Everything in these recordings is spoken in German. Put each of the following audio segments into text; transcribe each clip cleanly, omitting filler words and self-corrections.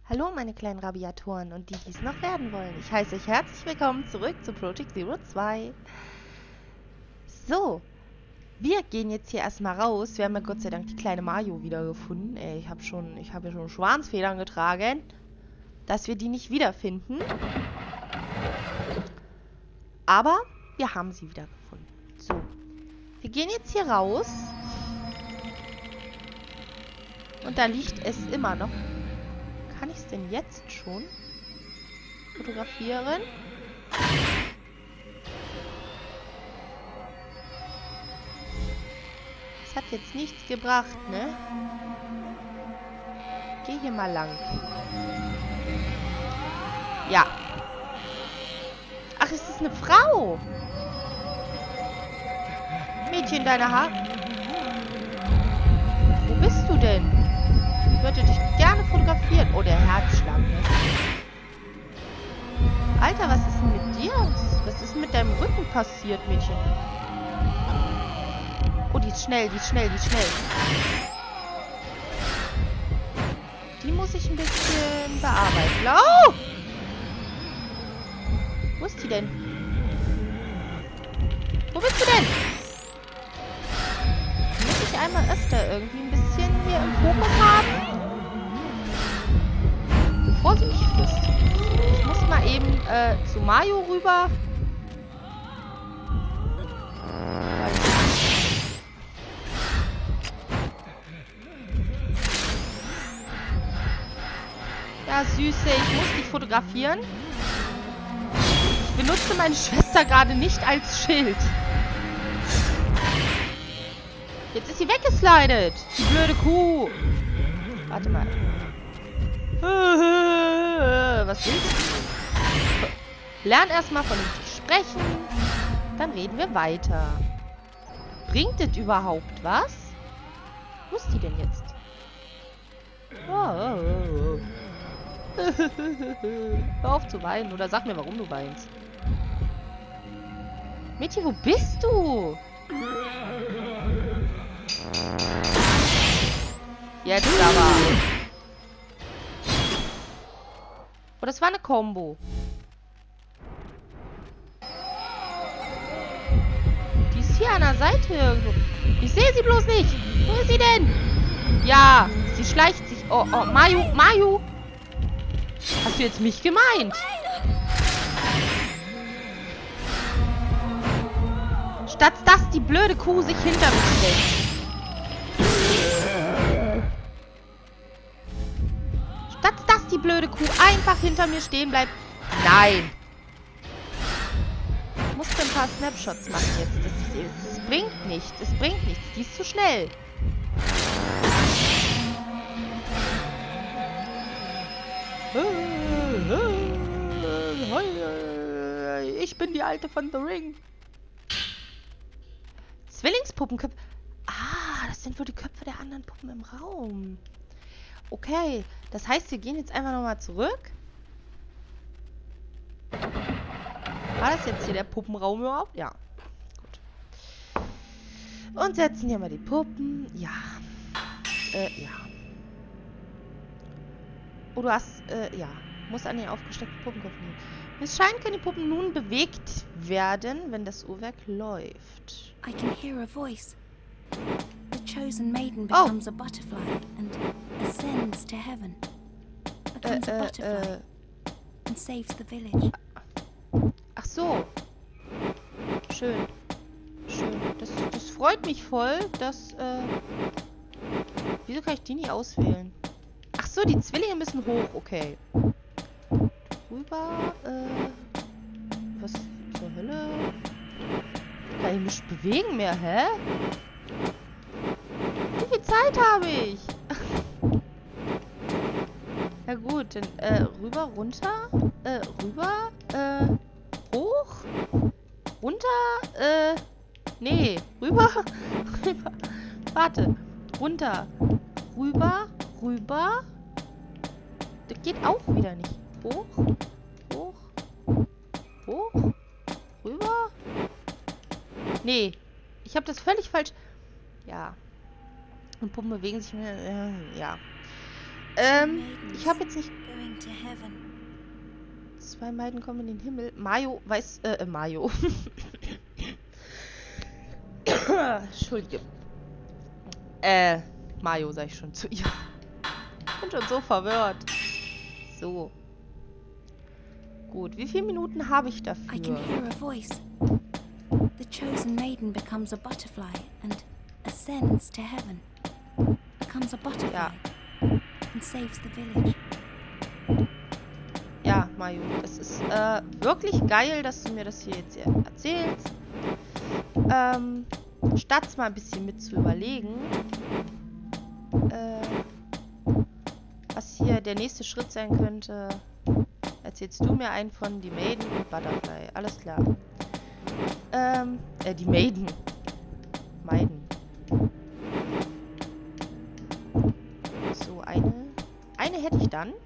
Hallo meine kleinen Rabiatoren und die, die es noch werden wollen. Ich heiße euch herzlich willkommen zurück zu Project Zero 2. So, wir gehen jetzt hier erstmal raus. Wir haben ja Gott sei Dank die kleine Mayo wiedergefunden. Ich habe ja schon Schwanzfedern getragen, dass wir die nicht wiederfinden. Aber wir haben sie wiedergefunden. So, wir gehen jetzt hier raus. Und da liegt es immer noch. Kann ich es denn jetzt schon fotografieren? Das hat jetzt nichts gebracht, ne? Geh hier mal lang. Ja. Ach, ist das eine Frau? Mädchen, deine Haare. Wo bist du denn? Ich würde dich gerne fotografieren. Oh, der Herzschlag. Ne? Alter, was ist denn mit dir? Was ist denn mit deinem Rücken passiert, Mädchen? Oh, die ist schnell, die ist schnell, die ist schnell. Die muss ich ein bisschen bearbeiten. Oh! Wo ist die denn? Wo bist du denn? Muss ich einmal öfter irgendwie ein bisschen hier im Fokus haben? Bevor sie mich frisst. Ich muss mal eben zu Mayo rüber. Ja, Süße, ich muss dich fotografieren. Ich benutze meine Schwester gerade nicht als Schild. Jetzt ist sie weggeslidet. Die blöde Kuh. Warte mal. Was willst du? Lern erstmal vernünftig sprechen. Dann reden wir weiter. Bringt es überhaupt was? Wo ist die denn jetzt? Hör auf zu weinen oder sag mir, warum du weinst. Mädchen, wo bist du? Jetzt aber. Oh, das war eine Combo. Die ist hier an der Seite irgendwo. Ich sehe sie bloß nicht. Wo ist sie denn? Ja, sie schleicht sich. Oh, oh, Mayu, Mayu. Hast du jetzt mich gemeint? Statt dass die blöde Kuh sich hinter mich stellt. Statt dass die blöde Kuh einfach hinter mir stehen bleibt. Nein. Ich musste ein paar Snapshots machen jetzt. Das bringt nichts. Es bringt nichts. Die ist zu schnell. Ich bin die Alte von The Ring. Zwillingspuppenköpfe. Ah, das sind wohl die Köpfe der anderen Puppen im Raum. Okay, das heißt, wir gehen jetzt einfach nochmal zurück. War das jetzt hier der Puppenraum überhaupt? Ja. Gut. Und setzen hier mal die Puppen. Ja. Ja. Oh, du hast, ja. Muss an den aufgesteckten Puppenköpfen liegen. Es scheint, können die Puppen nun bewegt werden, wenn das Uhrwerk läuft. I can hear a voice. The chosen maiden becomes a butterfly and ascends to heaven. Becomes a butterfly and saves the village. Ach so. Schön. Schön. Das freut mich voll, dass, wieso kann ich die nie auswählen? Ach so, die Zwillinge müssen hoch. Okay. Rüber, was zur Hölle? Kann ich mich bewegen mehr, hä? Wie viel Zeit habe ich? Ja gut, dann, rüber, runter, rüber, hoch, runter, nee, rüber, rüber, warte, runter, rüber, rüber, das geht auch wieder nicht, hoch, hoch, hoch, rüber, nee, ich habe das völlig falsch, ja, und Puppen bewegen sich, ja, Ich habe jetzt nicht... 2 Maiden kommen in den Himmel. Mayo, Mayo. Entschuldige. Mayo, sag ich schon zu ihr. Ich bin schon so verwirrt. So. Gut, wie viele Minuten habe ich dafür? I can hear a voice. The chosen maiden becomes a butterfly and ascends to heaven. Becomes a butterfly and saves the village. Ja, Mayu, es ist wirklich geil, dass du mir das hier jetzt erzählst. Statt mal ein bisschen mit zu überlegen, was hier der nächste Schritt sein könnte, erzählst du mir einen von die Maiden und Butterfly. Alles klar. Die Maiden. Maiden. So, eine hätte ich dann.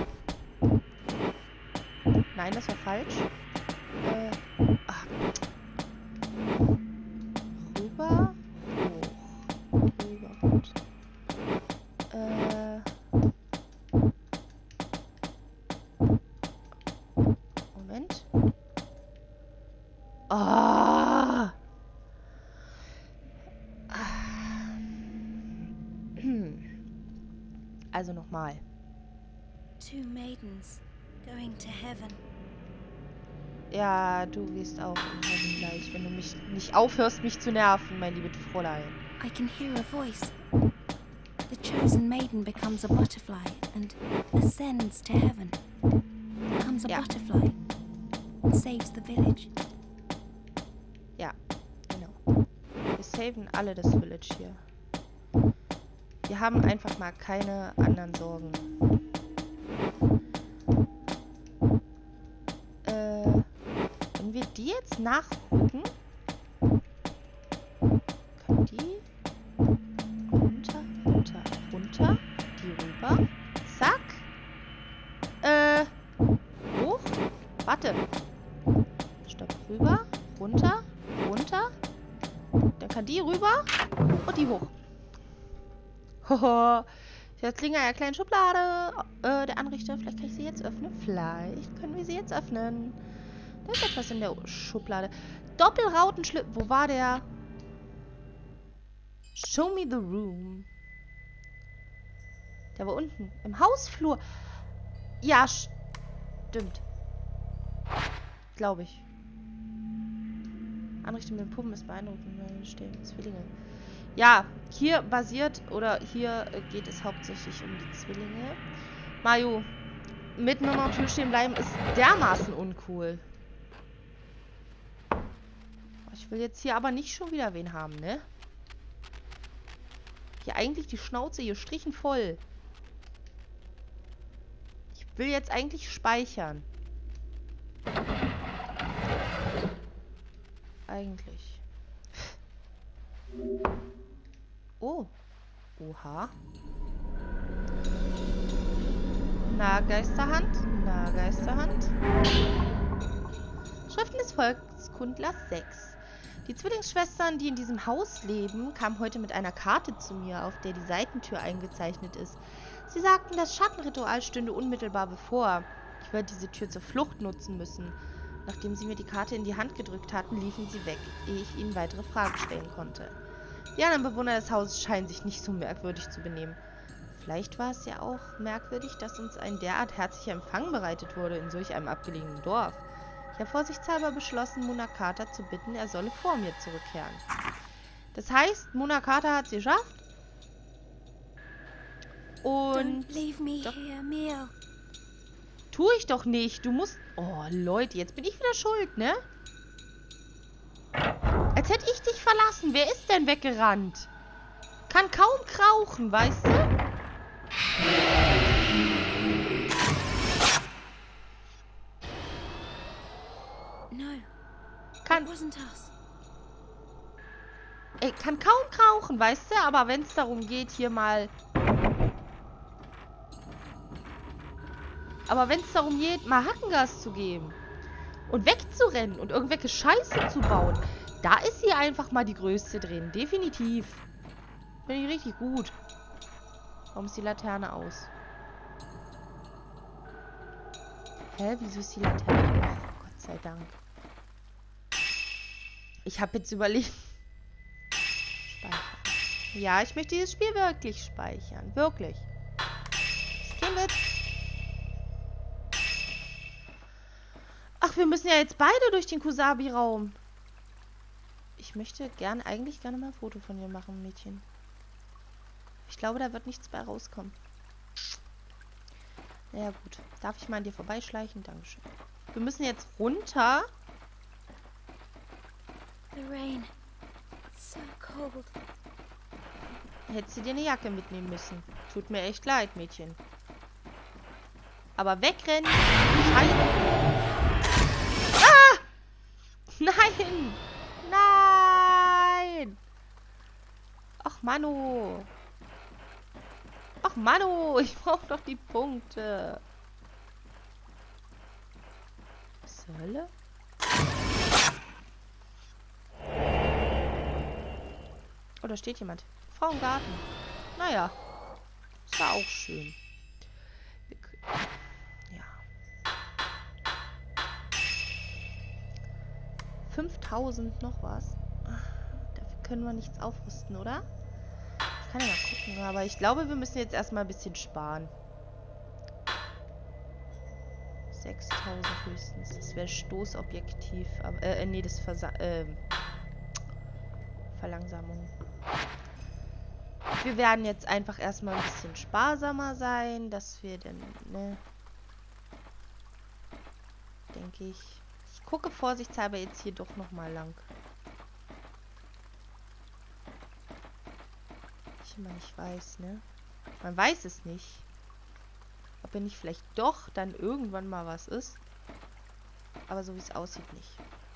Nein, das war falsch. Rüber. Hoch. Rüber. Gut. Moment. Also nochmal. 2 maidens going to heaven. Ja, du gehst auch in Heaven gleich, wenn du mich nicht aufhörst, mich zu nerven, mein liebes Fräulein. I can hear a voice. The chosen maiden becomes a butterfly and ascends to heaven. Becomes a butterfly and saves the village. Ja, genau. Wir saven alle das Village hier. Wir haben einfach mal keine anderen Sorgen. Wenn wir die jetzt nachrücken, können die runter, runter, runter, die rüber, zack, hoch, warte, stopp, rüber, runter, runter, dann kann die rüber und die hoch. Hoho, jetzt liegen in einer kleinen Schublade. Der Anrichter, vielleicht kann ich sie jetzt öffnen. Vielleicht können wir sie jetzt öffnen. Da ist etwas in der Schublade. Doppelrautenschlüssel. Wo war der? Show me the room. Der war unten. Im Hausflur. Ja, stimmt. Glaube ich. Anrichter mit den Puppen ist beeindruckend. Stehen Zwillinge. Ja, hier basiert, oder hier geht es hauptsächlich um die Zwillinge. Mayu, mitten in der Tür stehen bleiben ist dermaßen uncool. Ich will jetzt hier aber nicht schon wieder wen haben, ne? Hier eigentlich die Schnauze hier strichen voll. Ich will jetzt eigentlich speichern. Eigentlich. Oh. Oha. Na, Geisterhand. Na, Geisterhand. Schriften des Volkskundlers 6. Die Zwillingsschwestern, die in diesem Haus leben, kamen heute mit einer Karte zu mir, auf der die Seitentür eingezeichnet ist. Sie sagten, das Schattenritual stünde unmittelbar bevor. Ich werde diese Tür zur Flucht nutzen müssen. Nachdem sie mir die Karte in die Hand gedrückt hatten, liefen sie weg, ehe ich ihnen weitere Fragen stellen konnte. Die anderen Bewohner des Hauses scheinen sich nicht so merkwürdig zu benehmen. Vielleicht war es ja auch merkwürdig, dass uns ein derart herzlicher Empfang bereitet wurde in solch einem abgelegenen Dorf. Ich habe vorsichtshalber beschlossen, Munakata zu bitten, er solle vor mir zurückkehren. Das heißt, Munakata hat es geschafft. Und... Tue ich doch nicht. Du musst... Oh, Leute, jetzt bin ich wieder schuld, ne? Als hätte ich dich verlassen. Wer ist denn weggerannt? Kann kaum krauchen, weißt du? No. Kann... Wasn't us. Ey, kann kaum krauchen, weißt du? Aber wenn es darum geht, hier mal... Aber wenn es darum geht, mal Hackengas zu geben und wegzurennen und irgendwelche Scheiße zu bauen, da ist sie einfach mal die Größte drin. Definitiv. Finde ich richtig gut. Warum ist die Laterne aus? Hä, wieso ist die Laterne? Oh, Gott sei Dank. Ich habe jetzt überlegt. Speichern. Ja, ich möchte dieses Spiel wirklich speichern. Wirklich. Das ist kein Witz. Ach, wir müssen ja jetzt beide durch den Kusabi-Raum. Ich möchte eigentlich gerne mal ein Foto von dir machen, Mädchen. Ich glaube, da wird nichts bei rauskommen. Ja gut. Darf ich mal an dir vorbeischleichen? Dankeschön. Wir müssen jetzt runter. The rain. It's so cold. Hättest du dir eine Jacke mitnehmen müssen. Tut mir echt leid, Mädchen. Aber wegrennen. Ah! Nein! Nein! Ach, Manu. Ach, Manu. Ich brauche doch die Punkte. Was zur Hölle? Oh, da steht jemand. Frau im Garten. Naja. Das war auch schön. Ja. 5000 noch was. Dafür können wir nichts aufrüsten, oder? Ich kann ja mal gucken, aber ich glaube, wir müssen jetzt erstmal ein bisschen sparen. 6000 höchstens. Das wäre Stoßobjektiv. Aber, nee, das Verlangsamung. Wir werden jetzt einfach erstmal ein bisschen sparsamer sein, dass wir dann, ne, denke ich. Ich gucke vorsichtshalber jetzt hier doch nochmal lang. Ich immer nicht weiß, ne? Man weiß es nicht. Ob er nicht vielleicht doch dann irgendwann mal was ist. Aber so wie es aussieht, nicht.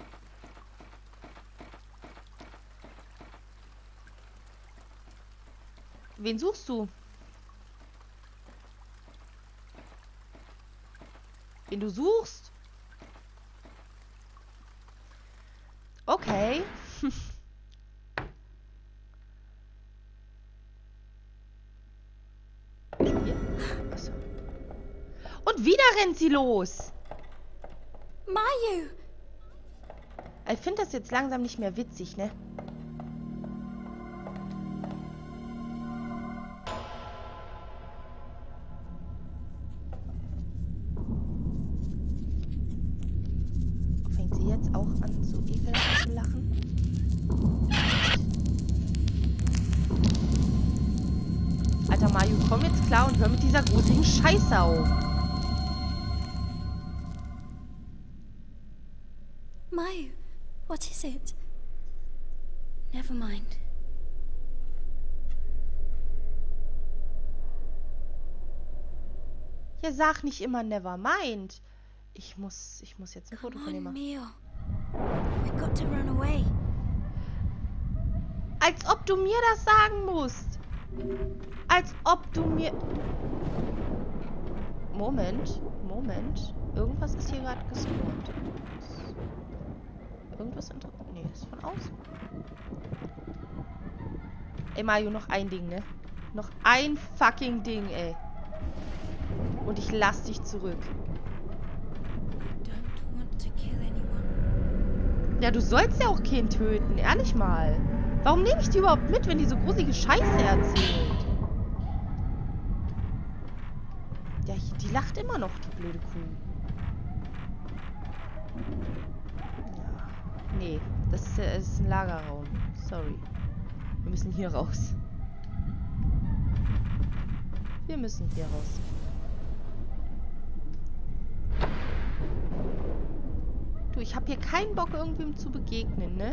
Wen suchst du? Wen du suchst? Okay. Achso. Und wieder rennt sie los. Mayu! Ich finde das jetzt langsam nicht mehr witzig, ne? Fängt sie jetzt auch an, so ekelhaft zu lachen? Alter Mayu, komm jetzt klar und hör mit dieser gruseligen Scheiße auf. Mayu, what is it? Never mind. Ja, sag nicht immer never mind. Ich muss jetzt ein Foto von dir machen. Mio. We've got to run away. Als ob du mir das sagen musst. Als ob du mir... Moment. Irgendwas ist hier gerade gespawnt. Irgendwas interessant. Nee, ist von außen. Ey, Mario, noch ein Ding, ne? Noch ein fucking Ding, ey. Und ich lass dich zurück. Ja, du sollst ja auch keinen töten. Ehrlich mal. Warum nehme ich die überhaupt mit, wenn die so gruselige Scheiße erzählt? Ja, die lacht immer noch, die blöde Kuh. Ja. Nee, das ist ein Lagerraum. Sorry. Wir müssen hier raus. Wir müssen hier raus. Du, ich habe hier keinen Bock, irgendwem zu begegnen, ne?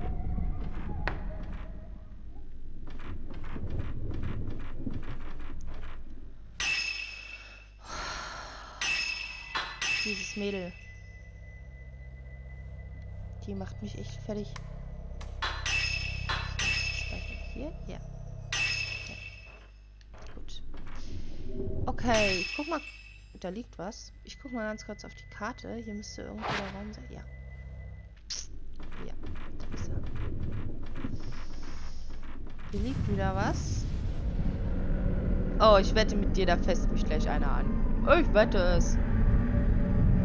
Dieses Mädel. Die macht mich echt fertig. Hier? Ja. Gut. Okay, ich guck mal. Da liegt was. Ich guck mal ganz kurz auf die Karte. Hier müsste irgendwo der Raum sein. Ja. Ja. Da ist er. Hier liegt wieder was. Oh, ich wette mit dir, da fässt mich gleich einer an. Ich wette es.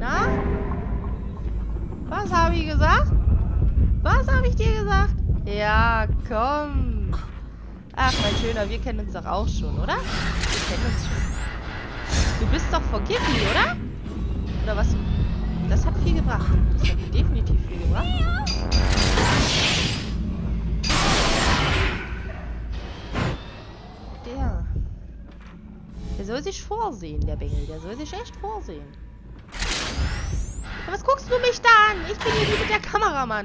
Na? Was habe ich gesagt? Was habe ich dir gesagt? Ja, komm. Ach, mein Schöner, wir kennen uns doch auch schon, oder? Wir kennen uns schon. Du bist doch Forgive Me, oder? Oder was? Das hat viel gebracht. Das hat definitiv viel gebracht. Der soll sich vorsehen, der Bengel. Der soll sich echt vorsehen. Ja, was guckst du mich da an? Ich bin hier wie mit der Kameramann.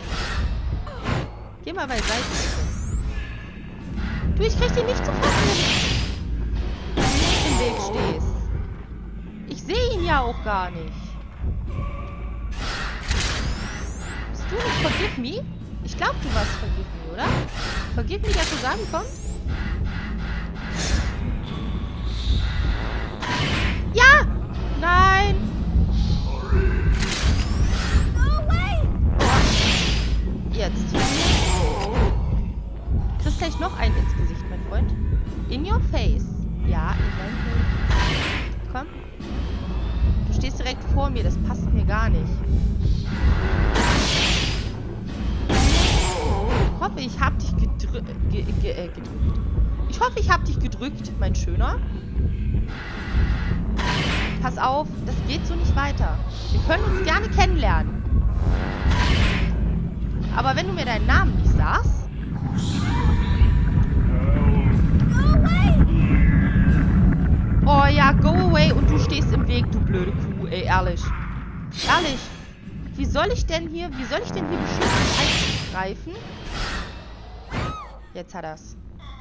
Geh mal beiseite. Du, ich krieg den nicht zu fassen, wenn du im Weg stehst. Ich sehe ihn ja auch gar nicht. Bist du nicht Forgive Me? Ich glaube, du warst Forgive Me, oder? Forgive Me, der zusammenkommt? Ja! Nein! Jetzt. Du kriegst gleich noch einen ins Gesicht, mein Freund. In your face. Ja, in dein Face. Komm. Du stehst direkt vor mir, das passt mir gar nicht. Ich hoffe, ich hab dich gedrückt. Ich hoffe, ich hab dich gedrückt, mein Schöner. Pass auf, das geht so nicht weiter. Wir können uns gerne kennenlernen. Aber wenn du mir deinen Namen nicht sagst... Oh ja, go away und du stehst im Weg, du blöde Kuh, ey, ehrlich. Ehrlich. Wie soll ich denn hier beschützend eingreifen? Jetzt hat er's.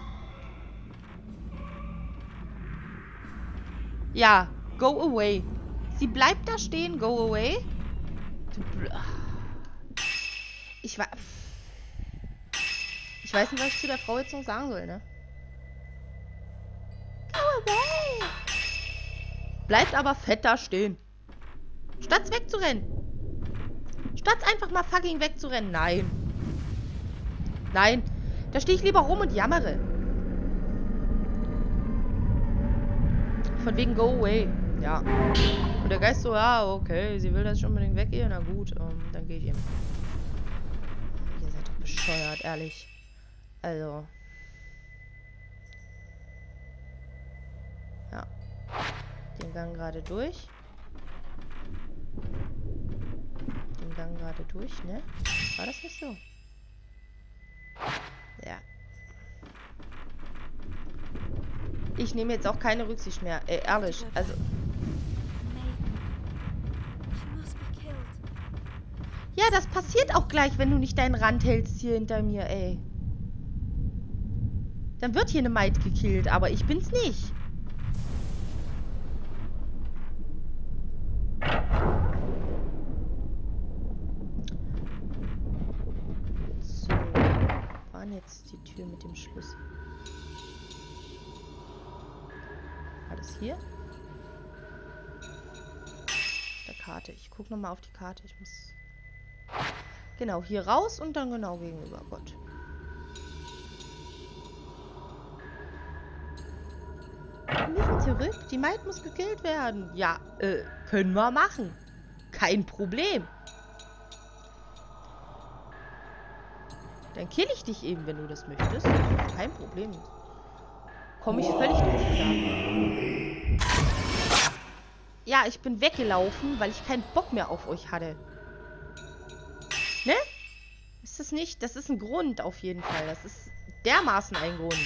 Ja, go away. Sie bleibt da stehen, go away. Ich weiß nicht, was ich zu der Frau jetzt noch sagen soll, ne? Go away. Bleibt aber fett da stehen. Statt wegzurennen. Statt einfach mal fucking wegzurennen. Nein. Nein. Da stehe ich lieber rum und jammere. Von wegen go away. Ja. Und der Geist so, ja, okay, sie will, dass ich unbedingt weggehe. Na gut, dann gehe ich eben. Ihr seid doch bescheuert, ehrlich. Also. Ja. Den Gang gerade durch. Den Gang gerade durch, ne? War das nicht so? Ja. Ich nehme jetzt auch keine Rücksicht mehr. Ey, ehrlich. Also. Ja, das passiert auch gleich, wenn du nicht deinen Rand hältst hier hinter mir, ey. Dann wird hier eine Maid gekillt, aber ich bin's nicht. So. Wo war jetzt die Tür mit dem Schlüssel? War das hier? Auf der Karte. Ich gucke nochmal auf die Karte. Ich muss... Genau, hier raus und dann genau gegenüber. Gott. Wir müssen zurück. Die Maid muss gekillt werden. Ja, können wir machen. Kein Problem. Dann kill ich dich eben, wenn du das möchtest. Kein Problem. Komme ich völlig drauf klar. Ja, ich bin weggelaufen, weil ich keinen Bock mehr auf euch hatte. Ne? Ist das nicht? Das ist ein Grund auf jeden Fall. Das ist dermaßen ein Grund.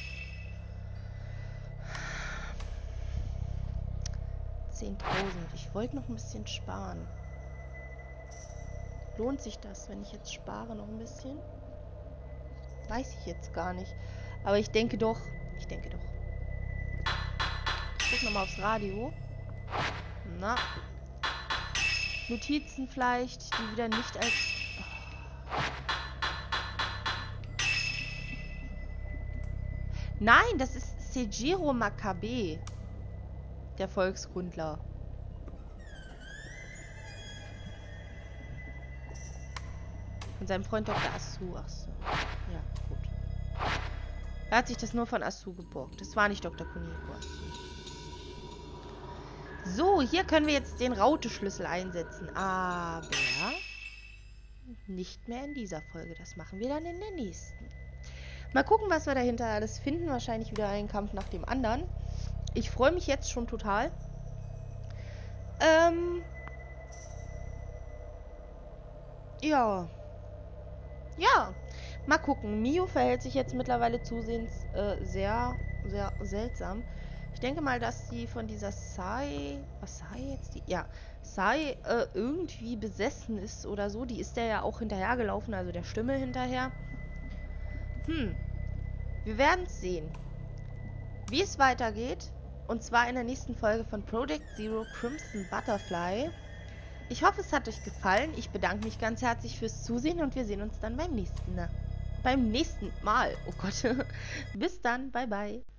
Ich wollte noch ein bisschen sparen. Lohnt sich das, wenn ich jetzt spare noch ein bisschen? Weiß ich jetzt gar nicht. Aber ich denke doch. Ich guck nochmal aufs Radio. Na. Notizen vielleicht, die wieder nicht als... Nein, das ist Seijiro Makabe. Der Volkskundler. Von seinem Freund Dr. Asu. Ach so. Ja, gut. Er hat sich das nur von Asu geborgt. Das war nicht Dr. Kuniko Asu. So, hier können wir jetzt den Raute-Schlüssel einsetzen. Aber nicht mehr in dieser Folge. Das machen wir dann in der nächsten. Mal gucken, was wir dahinter alles finden. Wahrscheinlich wieder einen Kampf nach dem anderen. Ich freue mich jetzt schon total. Ja. Ja. Mal gucken. Mio verhält sich jetzt mittlerweile zusehends sehr, sehr seltsam. Ich denke mal, dass sie von dieser Sai... Was Sai jetzt? Ja. Sai irgendwie besessen ist oder so. Die ist der ja auch hinterhergelaufen, also der Stimme hinterher. Wir werden es sehen, wie es weitergeht. Und zwar in der nächsten Folge von Project Zero Crimson Butterfly. Ich hoffe, es hat euch gefallen. Ich bedanke mich ganz herzlich fürs Zusehen und wir sehen uns dann beim nächsten Mal. Oh Gott. Bis dann. Bye, bye.